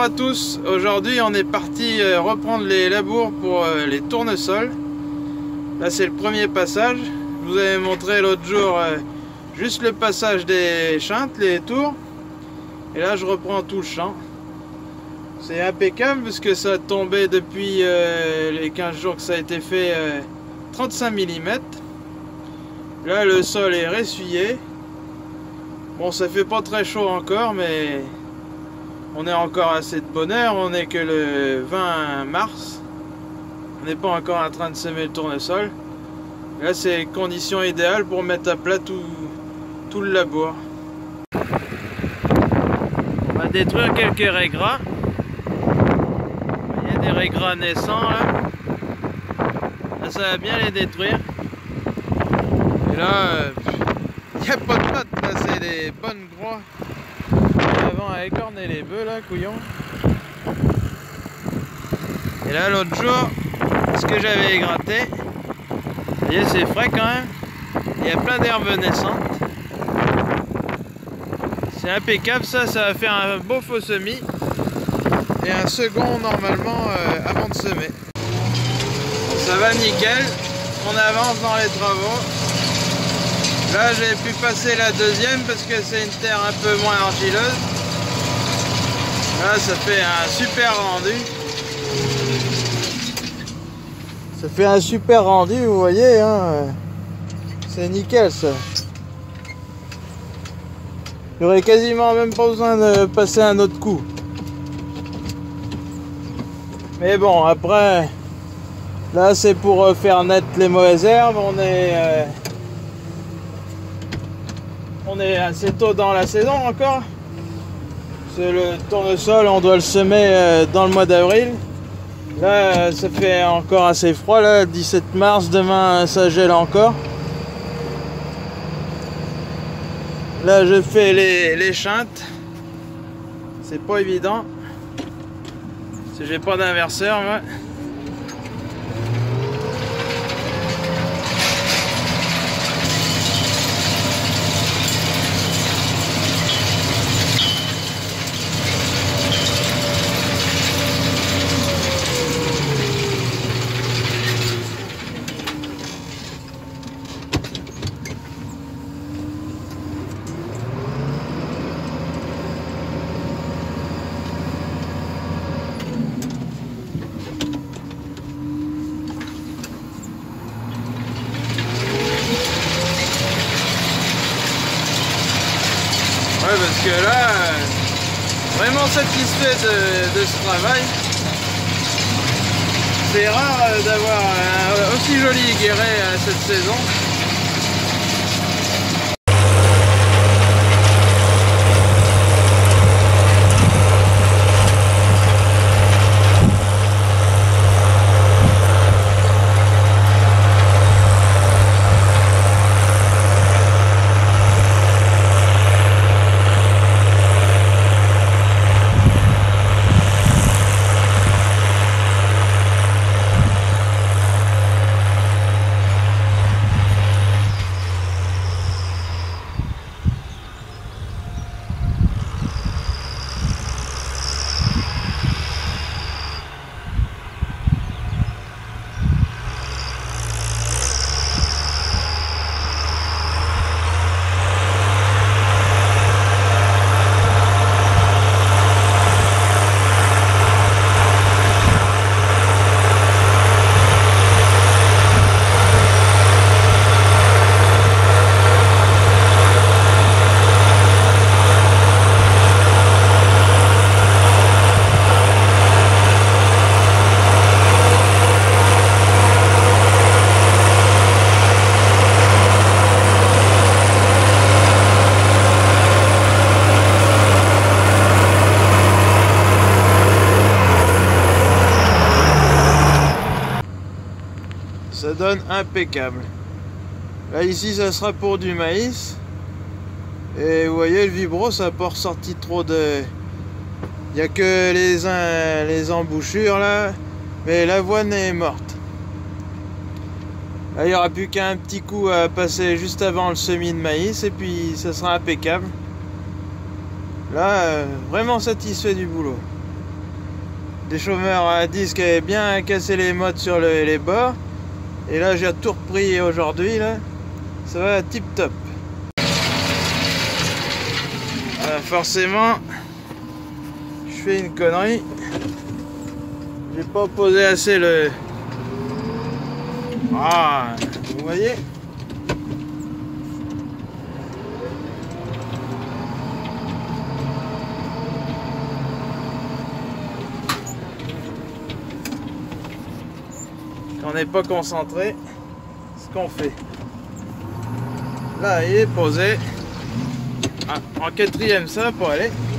à tous, aujourd'hui on est parti reprendre les labours pour les tournesols. Là c'est le premier passage. Je vous avais montré l'autre jour juste le passage des chintes, les tours. Et là je reprends tout le champ. C'est impeccable parce que ça a tombé depuis les 15 jours que ça a été fait 35 mm. Là le sol est ressuyé. Bon, ça fait pas très chaud encore, mais on est encore assez de bonheur. On est que le 20 mars. On n'est pas encore en train de semer le tournesol. Là, c'est les conditions idéales pour mettre à plat tout le labour. On va détruire quelques raigrats. Il y a des raigrats naissants là. Là, ça va bien les détruire. Et là, il n'y a pas de pattes, là, c'est des bonnes groies. Avant à écorner les bœufs là, couillon. Et là l'autre jour, ce que j'avais gratté, vous voyez c'est frais quand même. Il y a plein d'herbes naissantes. C'est impeccable ça, ça va faire un beau faux semis. Et un second normalement avant de semer. Bon, ça va nickel, on avance dans les travaux. Là j'ai pu passer la deuxième parce que c'est une terre un peu moins argileuse. Là ça fait un super rendu. Ça fait un super rendu, vous voyez, hein. C'est nickel ça. J'aurais quasiment même pas besoin de passer un autre coup. Mais bon, après, là c'est pour faire naître les mauvaises herbes. On est assez tôt dans la saison encore. C'est le tournesol, on doit le semer dans le mois d'avril. Là, ça fait encore assez froid, là, 17 mars, demain ça gèle encore. Là, je fais les chintes. C'est pas évident. Parce que j'ai pas d'inverseur, moi. Ouais, parce que là, vraiment satisfait de ce travail. C'est rare d'avoir un aussi joli guéret cette saison. Ça donne impeccable. Là ici ça sera pour du maïs. Et vous voyez le vibro ça n'a pas ressorti trop de... Il n'y a que les embouchures là. Mais l'avoine est morte. Là il n'y aura plus qu'un petit coup à passer juste avant le semis de maïs. Et puis ça sera impeccable. Là vraiment satisfait du boulot. déchômeur à disque avait bien cassé les mottes sur les bords. Et là j'ai tout repris aujourd'hui là. Ça va tip top. Forcément, je fais une connerie. J'ai pas posé assez le... Ah, vous voyez? Quand on n'est pas concentré, ce qu'on fait. Là, il est posé. Ah, en quatrième, ça pour aller.